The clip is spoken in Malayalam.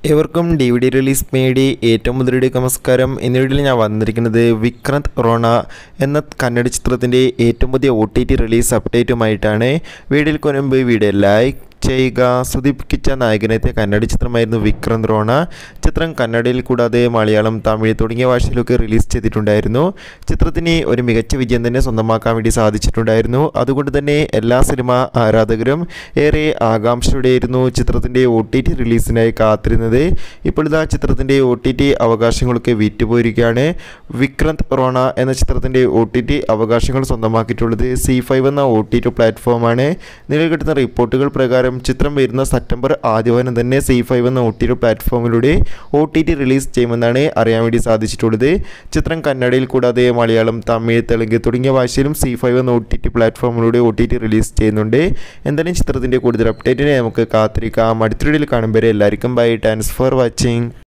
ഏവർക്കും DVD റിലീസ് മേടി ഏറ്റവും മുതലയുടെ നമസ്കാരം. ഇന്ന് വീഡിയോയിൽ ഞാൻ വന്നിരിക്കുന്നത് വിക്രാന്ത് റോണ എന്ന കന്നഡ ചിത്രത്തിൻ്റെ ഏറ്റവും പുതിയ OTT റിലീസ് അപ്ഡേറ്റുമായിട്ടാണ്. വീഡിയോയിൽ മുൻപ് വീഡിയോ ലൈക്ക് ചെയ്യുക. സുദീപിച്ച നായകനെത്തിയ കന്നഡ ചിത്രമായിരുന്നു വിക്രാന്ത് റോണ. ചിത്രം കന്നഡയിൽ കൂടാതെ മലയാളം, തമിഴ് തുടങ്ങിയ ഭാഷയിലൊക്കെ റിലീസ് ചെയ്തിട്ടുണ്ടായിരുന്നു. ചിത്രത്തിന് ഒരു മികച്ച വിജയം തന്നെ സ്വന്തമാക്കാൻ വേണ്ടി സാധിച്ചിട്ടുണ്ടായിരുന്നു. അതുകൊണ്ട് തന്നെ എല്ലാ സിനിമ ആരാധകരും ഏറെ ആകാംക്ഷയോടെയായിരുന്നു ചിത്രത്തിൻ്റെ OTT റിലീസിനായി കാത്തിരുന്നത്. ഇപ്പോൾ ഇതാ ചിത്രത്തിൻ്റെ OTT അവകാശങ്ങളൊക്കെ വിറ്റുപോയിരിക്കുകയാണ്. വിക്രാന്ത് റോണ എന്ന ചിത്രത്തിൻ്റെ OTT അവകാശങ്ങൾ സ്വന്തമാക്കിയിട്ടുള്ളത് C5 എന്ന OTT പ്ലാറ്റ്ഫോമാണ്. നിലവിൽ കിട്ടുന്ന റിപ്പോർട്ടുകൾ പ്രകാരം ചിത്രം വരുന്ന സെപ്റ്റംബർ ആദ്യവാരം തന്നെ C5 എന്ന OTT പ്ലാറ്റ്ഫോമിലൂടെ OTT റിലീസ് ചെയ്യുമെന്നാണ് അറിയാൻ വേണ്ടി സാധിച്ചിട്ടുള്ളത്. ചിത്രം കന്നഡയിൽ കൂടാതെ മലയാളം, തമിഴ്, തെലുങ്ക് തുടങ്ങിയ ഭാഷയിലും C5 എന്ന OTT പ്ലാറ്റ്ഫോമിലൂടെ OTT റിലീസ് ചെയ്യുന്നുണ്ട്. എന്തായാലും ചിത്രത്തിൻ്റെ കൂടുതൽ അപ്ഡേറ്റിനെ നമുക്ക് കാത്തിരിക്കാം. അടുത്ത വീഡിയോയിൽ കാണുമ്പോൾ എല്ലാവർക്കും ബൈ. Thanks for watching.